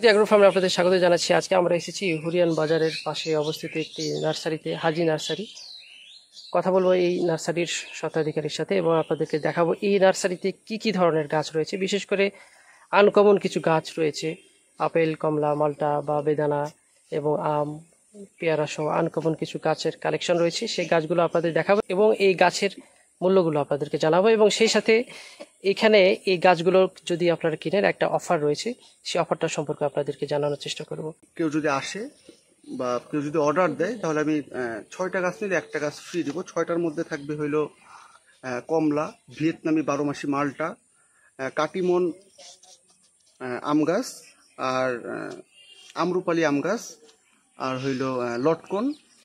Agro ফার্মে আপনাদের স্বাগত জানাচ্ছি। আজকে আমরা এসেছি হুরিয়ান বাজারের পাশে অবস্থিত একটি নার্সারিতে, হাজি নার্সারি। কথা বলবো এই নার্সারির স্বত্বাধিকারীর সাথে এবং আপনাদেরকে দেখাবো এই নার্সারিতে কি কি ধরনের গাছ রয়েছে। বিশেষ করে আনকমন কিছু গাছ রয়েছে, আপেল, কমলা, মাল্টা বা বেদানা এবং আম, পেয়ারা সহ আনকমন কিছু গাছের কালেকশন রয়েছে। সেই গাছগুলো আপনাদের দেখাবো এবং এই গাছের মূল্যগুলো আপনাদেরকে জানাবো এবং সেই সাথে এখানে এই গাছগুলো যদি আপনারা কিনেন একটা অফার রয়েছে, সেই অফারটা সম্পর্কে আপনাদেরকে জানানোর চেষ্টা করব। কেউ যদি আসে বা কেউ যদি অর্ডার দেয় তাহলে আমি 6টা গাছ নিলে একটা গাছ ফ্রি দেবো। 6টার মধ্যে থাকবে হইলো কমলা, ভিয়েতনামি 12 মাসি মালটা, কাটিমন আম গাছ, আর আমরুপালি আম গাছ, আর হইলো লটকন।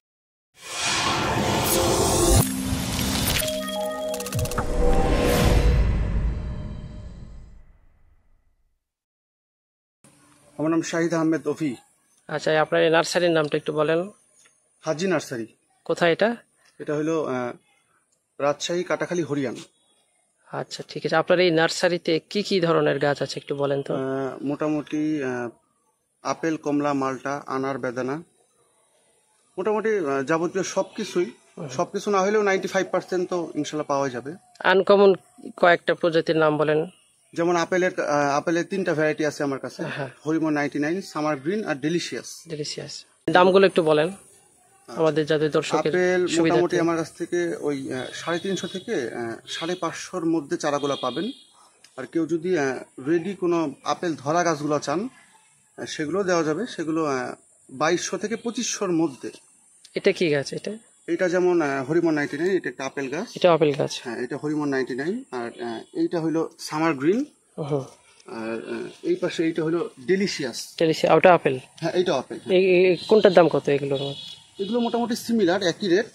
আমার নাম শাহিদ আহমেদ অফি। আচ্ছা, আপনার এই নার্সারির নামটা একটু বলেন। হাজি নার্সারি। কোথায় এটা? এটা হইলো রাজশাহী, কাটাখালী, হরিয়ান। আচ্ছা, ঠিক আছে। আপনার এই নার্সারিতে কি কি ধরনের গাছ আছে একটু বলেন তো। মোটামুটি আপেল, কমলা, মালটা, আনার, বেদানা, মোটামুটি যাবতীয় সবকিছু না হলেও 95% তো ইনশাল্লাহ পাওয়া যাবে। আনকমন কয়েকটা প্রজাতির নাম বলেন। যেমন আপেলের 3টা ভ্যারাইটি আছে আমার কাছে, হরিমন 99, সামার গ্রিন আর ডেলিশিয়াস। দামগুলো একটু বলেন আমাদের যাদের দর্শকের আপেল মোটামুটি সুবিধার্থে। আমার কাছ থেকে ওই 350 থেকে 550-র মধ্যে চারাগুলা পাবেন। আর কেউ যদি রেডি কোনো আপেল ধরা গাছগুলো চান সেগুলো দেওয়া যাবে, সেগুলো 2200 থেকে 2500-র মধ্যে। এটা কি গাছ? এটা যেমন হরিমন 99, এটা একটা আপেল গাছ। এটা আপেল গাছ। হ্যাঁ, এটা হরিমন 99। আর এইটা হইলো সামার গ্রিন। আর এই পাশে এইটা হলো ডেলিশিয়াস। ওটা আপেল? হ্যাঁ, এইটা আপেল। কোনটার দাম কত এগুলোর? এগুলো মোটামুটি সিমিলার, একই রেট,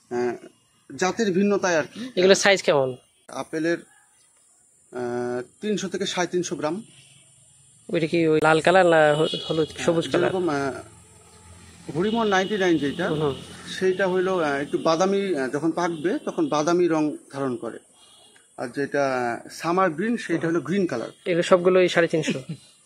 জাতের ভিন্নতায় আর কি। এগুলো সাইজ কেমন? আপেলের 300 থেকে 350 গ্রাম। ওইটা কি ওই লাল কালার না হলুদ সবুজ কালার? যেরকম হরিমন 99 যেটা, সেইটা হইলো একটু বাদামি, যখন পাকবে তখন বাদামি রং ধারণ করে। আর যেটা সামার গ্রিন সেইটা হলো গ্রিন কালার। এগুলো সবগুলো 350।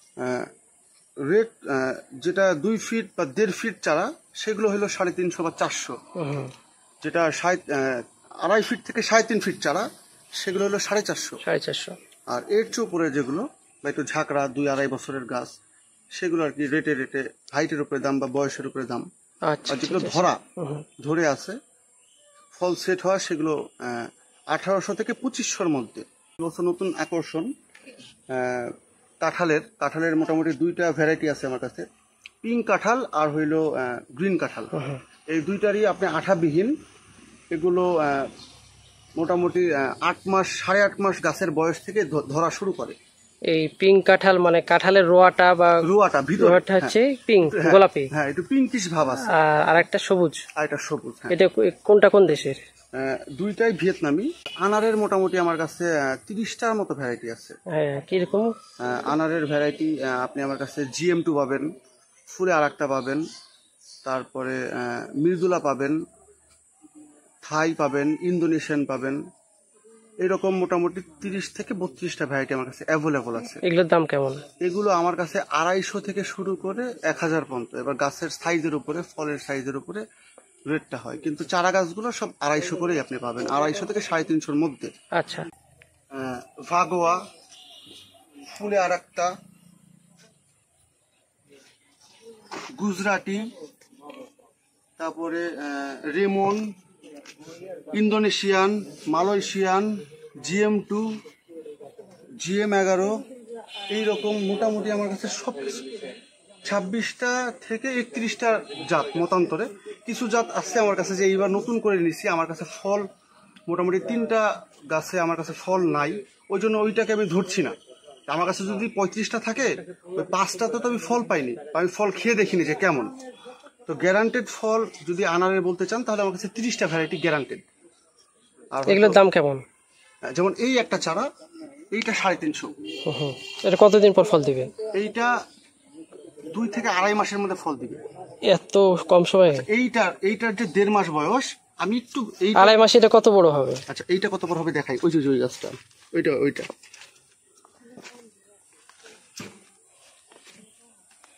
রেট যেটা 2 ফিট বা 1.5 ফিট চারা সেগুলো হলো 350 বা 400। যেটা 2.5 ফিট থেকে 3.5 ফিট চারা সেগুলো হলো 450। আর এর চেয়ে উপরে যেগুলো বা একটু ঝাঁকড়া 2-2.5 বছরের গাছ সেগুলো আর কি রেটে হাইটের উপরে দাম বা বয়সের উপরে দাম। আর যেগুলো ধরে আছে ফল সেট হওয়া সেগুলো 1800 থেকে 2500-র মধ্যে। এবছর নতুন আকর্ষণ কাঁঠালের মোটামুটি 2টা ভ্যারাইটি আছে আমার কাছে, পিঙ্ক কাঁঠাল আর হইলো গ্রিন কাঁঠাল। এই দুইটারই আপনি আঠাবিহীন। এগুলো মোটামুটি 8 মাস 8.5 মাস গাছের বয়স থেকে ধরা শুরু করে। এই পিঙ্ক কাঁঠাল মানে কাঁঠালের রোয়াটা ভিতরটা হচ্ছে পিঙ্ক, গোলাপি। হ্যাঁ, একটু পিঙ্কিশ ভাব আছে। আর একটা সবুজ। হ্যাঁ। এটা কোনটা কোন দেশের? দুইটাই ভিয়েতনামি। আনারের মোটামুটি আমার কাছে 30টার মতো ভ্যারাইটি আছে। হ্যাঁ, কিরকম আনারের ভ্যারাইটি? আপনি আমার কাছে GM2 পাবেন, ফুলে আর একটা পাবেন, তারপরে মৃদুলা পাবেন, থাই পাবেন, ইন্দোনেশিয়ান পাবেন। এরকম মোটামুটি 30 থেকে 32টা ভ্যারাইটি আমার কাছে অ্যাভেলেবল আছে। এগুলোর দাম কেমন? এগুলো আমার কাছে 250 থেকে শুরু করে 1000 পর্যন্ত। এবার গাছের সাইজের উপরে, ফলের সাইজের উপরে রেটটা হয়, কিন্তু চারা গাছগুলো সব 250 করেই আপনি পাবেন, 250 থেকে 350-র মধ্যে। আচ্ছা, ভাগোয়া, ফুলে আর একটা, গুজরাটি, তারপরে Raymond, Indonesian, Malaysian, GM2, GM11, এইরকম মোটামুটি আমার কাছে সব 26টা থেকে 31টা জাত মতান্তরে। কিছু জাত আছে আমার কাছে যে এইবার নতুন করে নিছি। আমার কাছে ফল মোটামুটি 3টা গাছে আমার কাছে ফল নাই, ওই জন্য ওইটাকে আমি ধরছি না। আমার কাছে যদি 35টা থাকে, ওই 5টাতে তো আমি ফল পাইনি, আমি ফল খেয়ে দেখিনি যে কেমন। তো গ্যারান্টেড ফল যদি আনারে বলতে চান তাহলে আমার কাছে 30টা ভ্যারাইটি গ্যারান্টেড। আর এগুলোর দাম কেমন? যেমন এই একটা চারা, এইটা 350। এটা কতদিন পর ফল দিবে? এইটা 2 থেকে 2.5 মাসের মধ্যে ফল দিবে। এত কম সময়ে? এইটার যে 1.5 মাস বয়স, আমি একটু 2.5 মাসে এটা কত বড় হবে? আচ্ছা, এইটা কত বড় হবে দেখাই। ওই গাছটা, ওইটা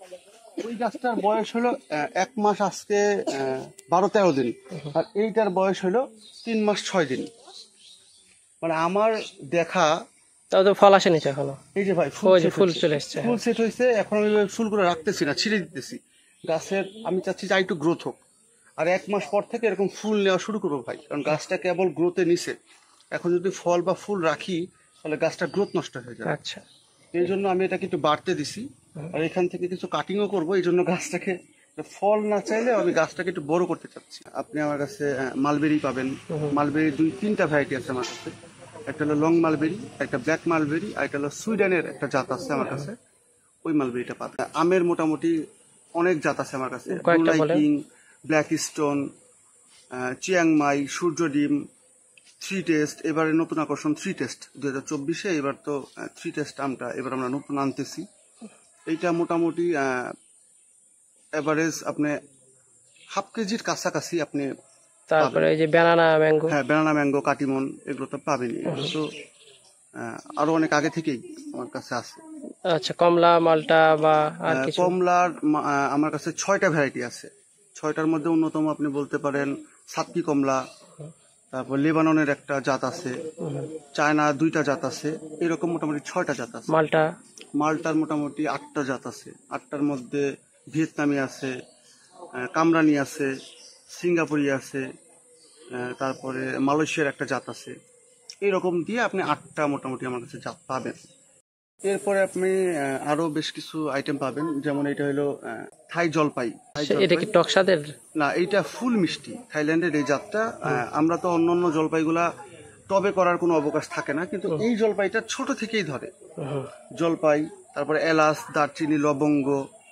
ওই গাছটার বয়স হলো 1 মাস আজকে 12-13 দিন, আর এইটার বয়স হলো 3 মাস 6 দিন। মানে আমার দেখা, তাও তো ফল আসেনি তো এখনো। এই যে ভাই ওই যে ফুল চলে এসছে। ফুল সেট হয়েছে, এখন আমি ফুলগুলো রাখতেছি না, ছিঁড়ে দিতেছি গাছের। আমি চাচ্ছি যে একটু গ্রোথ হোক, আর 1 মাস পর থেকে এরকম ফুল নেওয়া শুরু করবো ভাই, কারণ গাছটা কেবল গ্রোথে নিছে। এখন যদি ফল বা ফুল রাখি তাহলে গাছটা গ্রোথ নষ্ট হয়ে যাবে। আচ্ছা, এই জন্য আমি এটাকে একটু বাড়তে দিছি, আর এখান থেকে কিছু কাটিংও করবো। এই জন্য গাছটাকে ফল না চাইলে আমি গাছটাকে একটু বড় করতে চাচ্ছি। আপনি আমার কাছে মালবেরি পাবেন। মালবেরি 2-3টা ভ্যারাইটি আছে আমার কাছে। একটা হলো লং মালবেরি, একটা ব্ল্যাক মালবেরি, আর একটা হলো সুইডেনের একটা জাত আছে আমার কাছে, ওই মালবেরিটা পাবেন। আমের মোটামুটি অনেক জাত আছে আমার কাছে, কিং, ব্ল্যাক স্টোন, চিয়াংমাই, সূর্যডিম, 3 টেস্ট। এবারে নতুন আকর্ষণ 3 টেস্ট 2024-এ। এবার তো 3 টেস্ট আমটা এবার আমরা নতুন আনতেছি। এইটা মোটামুটি এভারেজ আপনি হাফ কেজির কাছাকাছি আপনি। তারপরে এই যে ব্যানানা ম্যাঙ্গো। হ্যাঁ, ব্যানানা ম্যাঙ্গো, কাটিমন, এগুলো তো পাবেনই। এগুলো তো আরো অনেক আগে থেকেই আমার কাছে আছে। আচ্ছা, কমলা, মালটা বা আর কিছু? কমলার আমার কাছে 6টা ভ্যারাইটি আছে। 6টার মধ্যে অন্যতম আপনি বলতে পারেন সাতকি কমলা, তারপর লেবাননের একটা জাত আছে, চায়না 2টা জাত আছে, এরকম মোটামুটি 6টা জাত আছে। মালটার মোটামুটি 8টা জাত আছে। 8টার মধ্যে ভিয়েতনামি আছে, কামরানি আছে, সিঙ্গাপুরি আছে, তারপরে মালয়েশিয়ার একটা জাত আছে। এরকম দিয়ে আপনি 8টা মোটামুটি আমার কাছে জাত পাবেন। এরপরে আপনি আরো বেশ কিছু আইটেম পাবেন, যেমন এটা হলো থাই জলপাই। এটা কি টক স্বাদের? না, এইটা ফুল মিষ্টি থাইল্যান্ডের এই জাতটা। আমরা তো অন্যান্য জলপাইগুলা টবে করার কোনো অবকাশ থাকে না, কিন্তু এই জলপাইটা ছোট থেকেই ধরে। জলপাই, তারপরে এলাচ, দারচিনি, লবঙ্গ,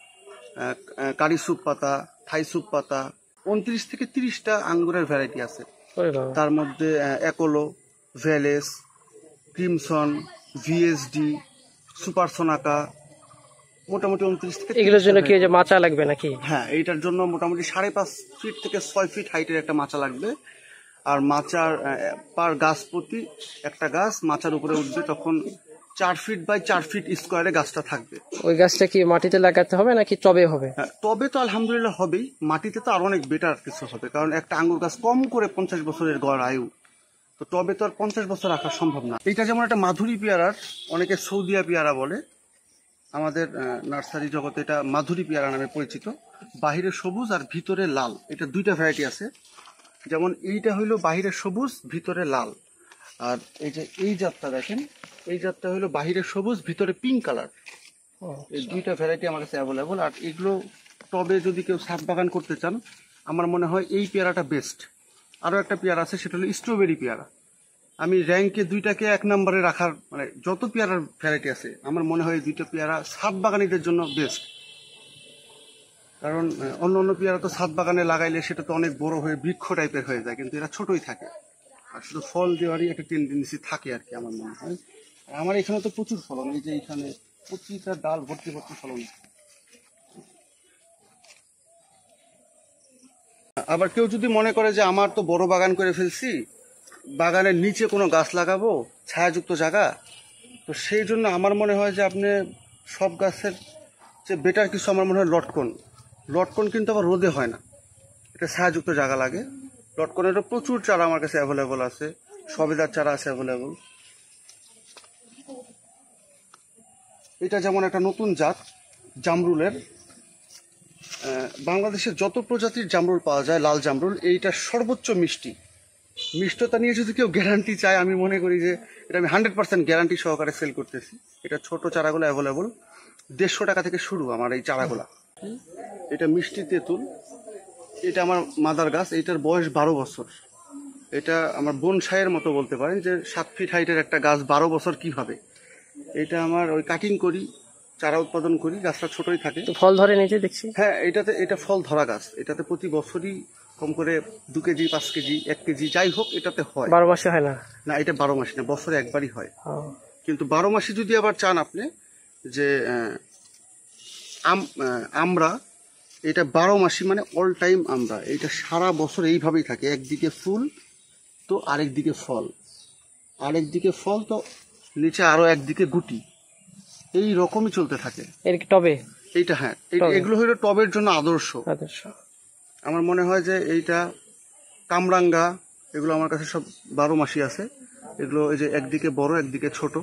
কারি স্যুপ পাতা, থাই স্যুপ পাতা, 29 থেকে 30টা আঙ্গুরের ভ্যারাইটি আছে। তার মধ্যে একোলো, ভ্যালেস, ক্রিমসন, ভিএসডি, সুপার সোনাকা, মোটামুটি 29 থেকে। এগুলোর জন্য কি মাচা লাগবে নাকি? হ্যাঁ, এইটার জন্য মোটামুটি 5.5 ফিট থেকে 6 ফিট হাইটের একটা মাচা লাগবে। আর মাচার পার গাছ প্রতি একটা গাছ মাচার উপরে উঠবে, তখন 4 ফিট বাই 4 ফিট স্কোয়ারে গাছটা থাকবে। ওই গাছটা কি মাটিতে লাগাতে হবে নাকি টবে হবে? তবে তো আলহামদুলিল্লাহ হবেই, মাটিতে তো আরো অনেক বেটার কিছু হবে, কারণ একটা আঙ্গুর গাছ কম করে 50 বছরের গড় আয়ু। তো টবে তো আর 50 বছর রাখা সম্ভব না। এইটা যেমন একটা মাধুরী পেয়ারার, অনেকে সৌদিয়া পেয়ারা বলে, আমাদের নার্সারি জগতে এটা মাধুরী পেয়ারা নামে পরিচিত। বাহিরে সবুজ আর ভিতরে লাল, এটা 2টা ভ্যারাইটি আছে। যেমন এইটা হইলো বাহিরে সবুজ ভিতরে লাল, আর এই যে এই জাতটা দেখেন, এই জাতটা হইলো বাহিরে সবুজ ভিতরে পিঙ্ক কালার। এই 2টা ভ্যারাইটি আমার কাছে অ্যাভেলেবল। আর এগুলো টবে যদি কেউ ছাদ বাগান করতে চান, আমার মনে হয় এই পেয়ারাটা বেস্ট। আরো একটা পেয়ারা আছে, সেটা হলো স্ট্রবেরি পেয়ারা। আমি র্যাঙ্কে 2টাকে 1 নম্বরে রাখার, মানে যত পেয়ারার ভ্যারাইটি আছে আমার মনে হয় এই 2টা পেয়ারা ছাদ বাগানীদের জন্য বেস্ট। কারণ অন্য অন্য পেয়ারা তো ছাদ বাগানে লাগাইলে সেটা তো অনেক বড় হয়ে বৃক্ষ টাইপের হয়ে যায়, কিন্তু এরা ছোটই থাকে, আর শুধু ফল দেওয়ারই একটা টেন্ডেন্সি থাকে আর কি আমার মনে হয়। আমার এখানে তো প্রচুর ফলন, এই যে এখানে প্রতিটা ডাল ভর্তি ভর্তি ফলন। আবার কেউ যদি মনে করে যে আমার তো বড় বাগান করে ফেলছি, বাগানের নিচে কোনো গাছ লাগাবো, ছায়াযুক্ত জায়গা, তো সেই জন্য আমার মনে হয় যে আপনি সব গাছের যে বেটার কিছু আমার মনে হয় লটকন। লটকন কিন্তু আবার রোদে হয় না, এটা ছায়াযুক্ত জায়গা লাগে। লটকনেরও প্রচুর চারা আমার কাছে অ্যাভেলেবল আছে, সবেদার চারা আছে অ্যাভেলেবল। এটা যেমন একটা নতুন জাত জামরুলের। বাংলাদেশের যত প্রজাতির জামরুল পাওয়া যায়, লাল জামরুল, এইটা সর্বোচ্চ মিষ্টি। মিষ্টতা নিয়ে যদি কেউ গ্যারান্টি চায়, আমি মনে করি যে এটা আমি 100% গ্যারান্টি সহকারে সেল করতেছি। এটা ছোট চারাগুলো অ্যাভেলেবল, 150 টাকা থেকে শুরু আমার এই চারাগুলা। এটা মিষ্টি তেঁতুল, এটা আমার মাদার গাছ, এইটার বয়স 12 বছর। এটা আমার বনসাইয়ের মতো বলতে পারেন, যে 7 ফিট হাইটের একটা গাছ 12 বছর কি হবে। এটা আমার ওই কাটিং করি, চারা উৎপাদন করি, গাছটা ছোটই থাকে। তো ফল ধরে নিচে দেখছি। হ্যাঁ, এটা ফল ধরা গাছ। এটাতে প্রতি বছরই কম করে 2 কেজি, 5 কেজি, 1 কেজি যাই হোক এটাতে হয়। 12 মাসে হয় না? না, এটা 12 মাসে না, বছরে একবারই হয়। কিন্তু 12 মাসে যদি আবার চান আপনি যে আমরা, এটা 12 মাসই মানে অল টাইম আমরা, এটা সারা বছর এইভাবেই থাকে। একদিকে ফুল তো আরেকদিকে ফল, আরেকদিকে ফল তো নিচে আরো একদিকে গুটি, এই রকমই চলতে থাকে। এর কি টবে? এইটা হ্যাঁ, এগুলো হলো টবের জন্য আদর্শ। আদর্শ। আমার মনে হয় যে এইটা কামরাঙ্গা, এগুলো আমার কাছে সব 12 মাসই আছে। এগুলো এই যে একদিকে বড় একদিকে ছোট,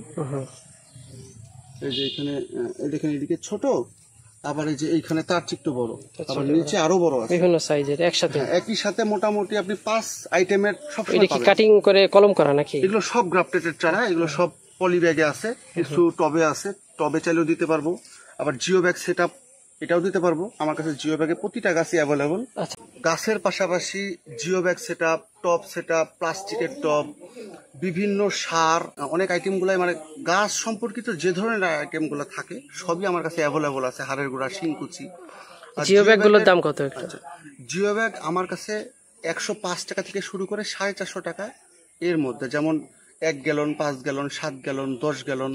এই যে এখানে দেখেন এদিকে ছোট, আবার এই যে এইখানে তার চেয়ে একটু বড়, আবার নিচে আরো বড় আছে, বিভিন্ন সাইজের একসাথে। একই সাথে মোটামুটি আপনি 5 আইটেমের সব এটা কি কাটিং করে কলম করা নাকি? এগুলো সব গ্রাফটেডের চারা, এগুলো সব পলি ব্যাগে আছে, কিছু টবে আছে, টবে চাইলেও দিতে পারবো, আবার জিও ব্যাগ সেটআপ এটাও দিতে পারবো। আমার কাছে জিও ব্যাগে প্রতিটা গাছই অ্যাভেলেবল। গাছের পাশাপাশি জিও ব্যাগ সেটআপ, টব সেটআপ, প্লাস্টিকের টব, বিভিন্ন সার, অনেক আইটেমগুলাই মানে গাছ সম্পর্কিত যে ধরনের আইটেমগুলো থাকে সবই আমার কাছে অ্যাভেলেবল আছে। হাড়ের গুঁড়া, শিংকুচি। জিও ব্যাগ গুলোর দাম কত? জিও ব্যাগ আমার কাছে 105 টাকা থেকে শুরু করে 450 টাকা এর মধ্যে, যেমন 1 gallon, 5 gallon, 7 gallon, 10 gallon,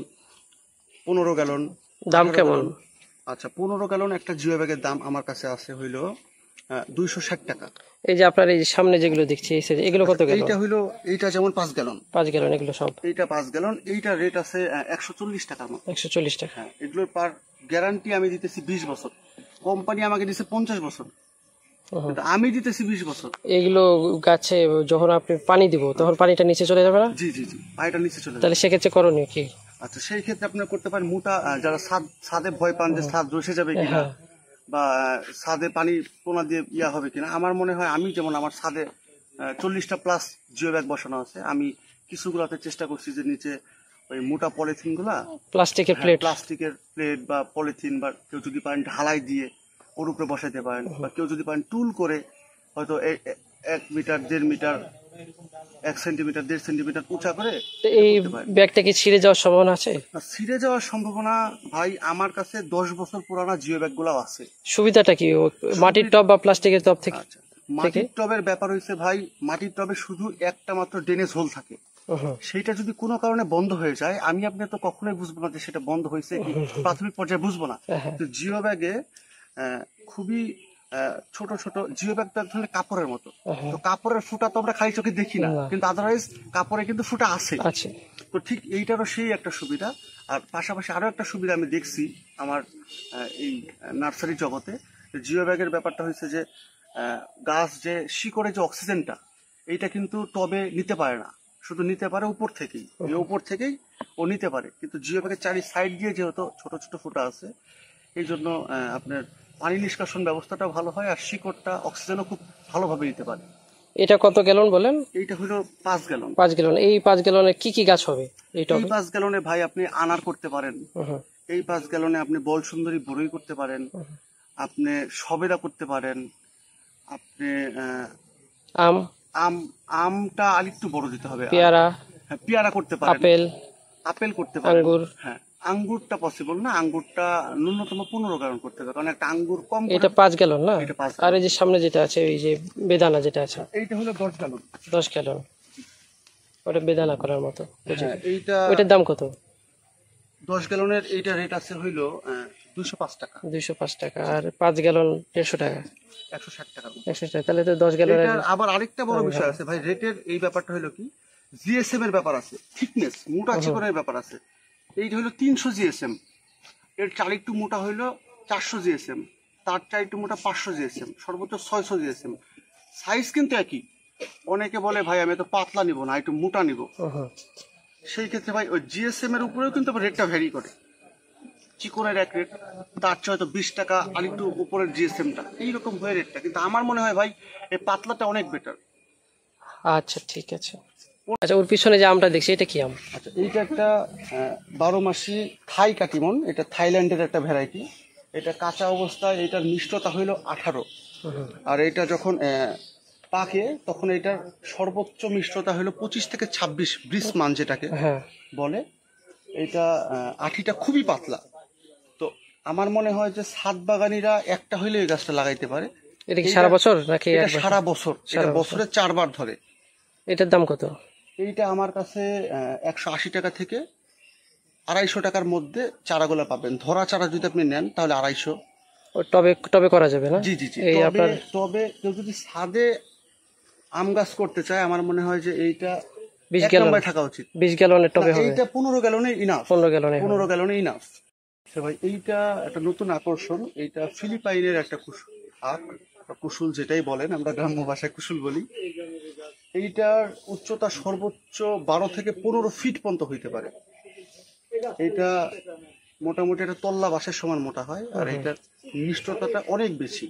15 gallon. দাম কেমন? আচ্ছা, 15 গ্যালন একটা জিও ব্যাগের দাম আমার কাছে আছে হইলো 260 টাকা। এই যে আপনার এই সামনে যেগুলো দেখছি এগুলো কত গ্যালন? এইটা হইলো, এইটা যেমন 5 গ্যালন। 5 গ্যালন এগুলো সব? এইটা 5 গ্যালন, এইটা রেট আছে 140 টাকার মতো। 140 টাকা। হ্যাঁ, এগুলোর পার গ্যারান্টি আমি দিতেছি 20 বছর। কোম্পানি আমাকে দিছে 50 বছর, আমি দিতেছি 20 বছর। এগুলো গাছে যখন আপনি পানি দিব তখন পানিটা নিচে চলে যাবে না? জি জি জি, পানিটা নিচে চলে যাবে। তাহলে সেক্ষেত্রে করণীয় কি? আচ্ছা, সেই ক্ষেত্রে আপনার করতে পারেন মোটা, যারা ছাদে ভয় পান যে ছাদ ধসে যাবে কিনা বা ছাদে পানি পোনা দিয়ে ইয়া হবে কিনা, আমার মনে হয় আমি যেমন আমার ছাদে 40টা প্লাস জিও ব্যাগ বসানো আছে, আমি কিছুগুলোতে চেষ্টা করছি যে নিচে ওই মোটা পলিথিন গুলা, প্লাস্টিকের প্লেট বা পলিথিন, বা কেউ যদি পারেন ঢালাই দিয়ে ওর উপরে বসাইতে পারেন, বা কেউ যদি পারেন টুল করে হয়তো 1 মিটার 1.5 মিটার 1 সেন্টিমিটার 1.5 সেন্টিমিটার উঁচা করে। এই ব্যাগটা কি ছিঁড়ে যাওয়ার সম্ভাবনা আছে? ছিঁড়ে যাওয়ার সম্ভাবনা ভাই, আমার কাছে 10 বছর পুরানা জিও ব্যাগ গুলাও আছে। সুবিধাটা কি মাটির টব বা প্লাস্টিকের টব থেকে? মাটির টবের ব্যাপার হয়েছে ভাই, মাটির টবে শুধু একটা মাত্র ড্রেনেজ হোল থাকে, সেইটা যদি কোনো কারণে বন্ধ হয়ে যায়, আমি আপনি তো কখনোই বুঝবো না যে সেটা বন্ধ হয়েছে, প্রাথমিক পর্যায়ে বুঝবো না। তো জিও ব্যাগে খুবই ছোট ছোট জিও ব্যাগ তো এক ধরনের কাপড়ের মতো, তো কাপড়ের ফুটা তো আমরা খালি চোখে দেখি না, কিন্তু আদারওয়াইজ কাপড়ে কিন্তু ফুটা আছে। তো ঠিক এইটারও সেই একটা সুবিধা। আর পাশাপাশি আরো একটা সুবিধা আমি দেখছি আমার এই নার্সারি জগতে, জিও ব্যাগের ব্যাপারটা হয়েছে যে গাছ যে শিকড়ে যে অক্সিজেনটা, এইটা কিন্তু টবে নিতে পারে না, শুধু নিতে পারে উপর থেকেই, উপর থেকেই ও নিতে পারে। কিন্তু জিও ব্যাগের চারি সাইড দিয়ে যেহেতু ছোট ছোট ফুটা আছে, এই জন্য আপনার পানি নিষ্কাশন ব্যবস্থাটা ভালো হয়, আর শিকড়টা অক্সিজেনও খুব ভালোভাবে নিতে পারে। এটা কত গ্যালন বলেন? এইটা হলো 5 গ্যালন। 5 গ্যালন। এই 5 গ্যালনে কি কি গাছ হবে? এই 5 গ্যালনে ভাই আপনি আনার করতে পারেন, এই 5 গ্যালনে আপনি বল সুন্দরী বড়ই করতে পারেন, আপনি সবেদা করতে পারেন, আপনি আমটা আরেকটু বড় দিতে হবে, পেয়ারা, হ্যাঁ পেয়ারা করতে পারেন, আপেল করতে পারেন, আঙ্গুর, হ্যাঁ আঙ্গুরটা পসিবল না, আঙ্গুরটা ন্যূনতম 15 গ্যালন করতে হবে, কারণ একটা আঙ্গুর কম। এটা 5 গ্যালন না? আর এই যে সামনে যেটা আছে ওই যে বেদানা যেটা আছে, এইটা হলো 10 গ্যালন। 10 গ্যালন, ওটা বেদানা করার মতো। এইটা, ওইটার দাম কত? 10 গ্যালনের এইটা রেট আছে হইলো 205 টাকা। 205 টাকা। আর 5 গ্যালন 150 টাকা। 160 টাকা। 160 টাকা। তাহলে তো 10 গ্যালন। আবার আরেকটা বড় বিষয় আছে ভাই, রেটের এই ব্যাপারটা হলো কি, জিএসএম এর ব্যাপার আছে, থিকনেস, মোটা চিকনের ব্যাপার আছে। এইটা হলো 300 জিএসএম, এর চার একটু মোটা হইলো 400 জিএসএম, তার চার একটু মোটা 500 জিএসএম, সর্বোচ্চ 600 জিএসএম। সাইজ কিন্তু একই। অনেকে বলে ভাই আমি তো পাতলা নিব না, একটু মোটা নিব, সেই ক্ষেত্রে ভাই ওই জিএসএম এর উপরেও কিন্তু রেটটা ভ্যারি করে। চিকনের এক রেট, তার চেয়ে হয়তো 20 টাকা আর একটু উপরের জিএসএমটা, এইরকম হয়ে রেটটা। কিন্তু আমার মনে হয় ভাই এই পাতলাটা অনেক বেটার। আচ্ছা ঠিক আছে। আচ্ছা, ওর পিছনে যে আমটা দেখছি এটা কি আম? আচ্ছা, এইটা একটা 12 মাসি থাই কাটিমন, এটা থাইল্যান্ডের একটা ভ্যারাইটি। এটা কাঁচা অবস্থায় এটার মিষ্টতা হইল 18, আর এটা যখন পাকে তখন এটার সর্বোচ্চ মিষ্টতা হলো 25 থেকে 26 ব্রিসমান যেটাকে বলে। এটা আঠিটা খুবই পাতলা। তো আমার মনে হয় যে ছাদ বাগানিরা একটা হইলে এই গাছটা লাগাইতে পারে। এটা কি সারা বছর নাকি? এটা সারা বছর, এটা বছরে 4 বার ধরে। এটার দাম কত? এইটা আমার কাছে 180 টাকা থেকে 250 টাকার মধ্যে চারাগুলা পাবেন। ধরা চারা যদি আপনি নেন তাহলে 250। টবে টবে করা যাবে না? জি জি জি। তবে কেউ যদি ছাদে আম গাছ করতে চায়, আমার মনে হয় যে এইটা 20 গ্যালন থাকা উচিত। 20 গ্যালনের টবে হবে। এইটা 15 গ্যালনে ইনাফ। 15 গ্যালনে ইনাফ। আচ্ছা ভাই, এইটা একটা নতুন আকর্ষণ। এইটা ফিলিপাইনের একটা আখ বা কুশুল যেটাই বলেন, আমরা গ্রাম্য ভাষায় কুশুল বলি। এইটার উচ্চতা সর্বোচ্চ 12 থেকে 15 ফিট পর্যন্ত হইতে পারে। এটা মোটামুটি একটা তল্লা বাঁশের সমান মোটা হয়, আর এটার মিষ্টতাটা অনেক বেশি।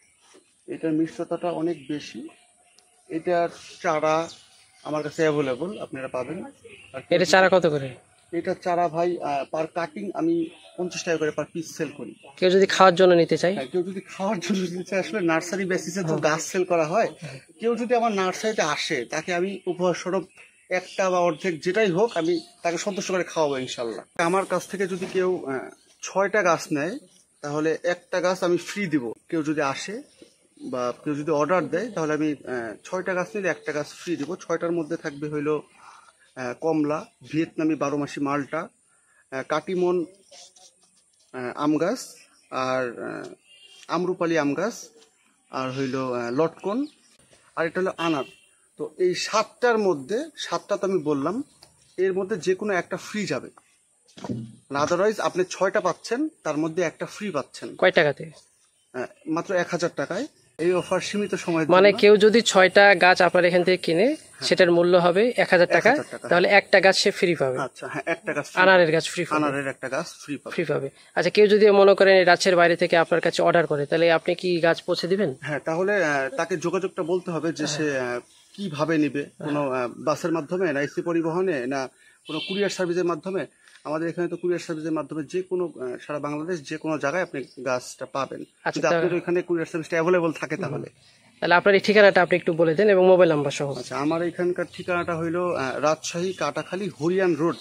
এটার চারা আমার কাছে অ্যাভেলেবল, আপনারা পাবেন। আর এটা চারা কত করে? এটা চারা ভাই পার কাটিং আমি 50 টাকা করে পার পিস সেল করি। কেউ যদি খাওয়ার জন্য নিতে চাই? হ্যাঁ, কেউ যদি খাওয়ার জন্য নিতে চায়, আসলে নার্সারি বেসিসে তো গাছ সেল করা হয়। কেউ যদি আমার নার্সারিতে আসে, তাকে আমি উপহার স্বরূপ একটা বা অর্ধেক যেটাই হোক, আমি তাকে সন্তুষ্ট করে খাওয়াবো ইনশাল্লাহ। আমার কাছ থেকে যদি কেউ 6টা গাছ নেয়, তাহলে একটা গাছ আমি ফ্রি দিব। কেউ যদি আসে বা কেউ যদি অর্ডার দেয়, তাহলে আমি 6টা গাছ নিলে একটা গাছ ফ্রি দিব। 6টার মধ্যে থাকবে হইলো কমলা, ভিয়েতনামি 12 মাসি মালটা, কাটিমন আম গাছ, আর আমরুপালি আম গাছ, আর হইল লটকন, আর এটা হলো আনার। তো এই 7টার মধ্যে 7টা তো আমি বললাম, এর মধ্যে যে কোনো একটা ফ্রি যাবে। আদারওয়াইজ আপনি 6টা পাচ্ছেন, তার মধ্যে একটা ফ্রি পাচ্ছেন। কয় টাকাতে? মাত্র 1000 টাকায়। এই অফার সীমিত সময়। মানে কেউ যদি 6টা গাছ আপনার এখান থেকে কিনে, সেটার মূল্য হবে 1000 টাকা, তাহলে একটা গাছ সে ফ্রি পাবে। আচ্ছা হ্যাঁ, একটা গাছ আনারের গাছ ফ্রি পাবে। আনারের একটা গাছ ফ্রি পাবে। আচ্ছা, কেউ যদি মনে করেন রাজ্যের বাইরে থেকে আপনার কাছে অর্ডার করে, তাহলে আপনি কি গাছ পৌঁছে দিবেন? হ্যাঁ, তাহলে তাকে যোগাযোগটা বলতে হবে যে সে কিভাবে নিবে, কোনো বাসের মাধ্যমে, না এসি পরিবহনে, না কোনো কুরিয়ার সার্ভিসের মাধ্যমে। আমাদের এখানে তো কুরিয়ার সার্ভিসের মাধ্যমে যে কোনো সারা বাংলাদেশ যে কোনো জায়গায় আপনি গাছটা পাবেন, যদি আপনার ওইখানে কুরিয়ার সার্ভিসটা অ্যাভেলেবল থাকে। তাহলে আপনার এই ঠিকানাটা আপনি একটু বলে দেন এবং মোবাইল নাম্বার সহ। আচ্ছা, আমার এখানকার ঠিকানাটা হইলো রাজশাহী কাটাখালী হরিয়ান রোড,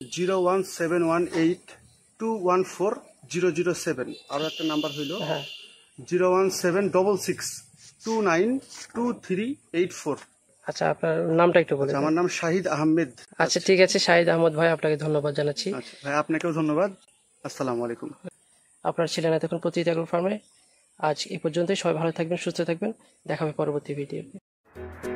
01718214007। আরো একটা নাম্বার হইলো 01766292384। আচ্ছা, আপনার নামটা একটু বলে। আমার নাম শাহিদ আহমেদ। আচ্ছা, ঠিক আছে শাহিদ আহমদ ভাই, আপনাকে ধন্যবাদ জানাচ্ছি। আচ্ছা ভাই, আপনাকেও ধন্যবাদ। আসসালামু আলাইকুম। আপনার ছিলেন এতক্ষণ প্রতিদিন এগ্রো ফার্মে। আজ এই পর্যন্তই। সবাই ভালো থাকবেন, সুস্থ থাকবেন। দেখা হবে পরবর্তী ভিডিওতে।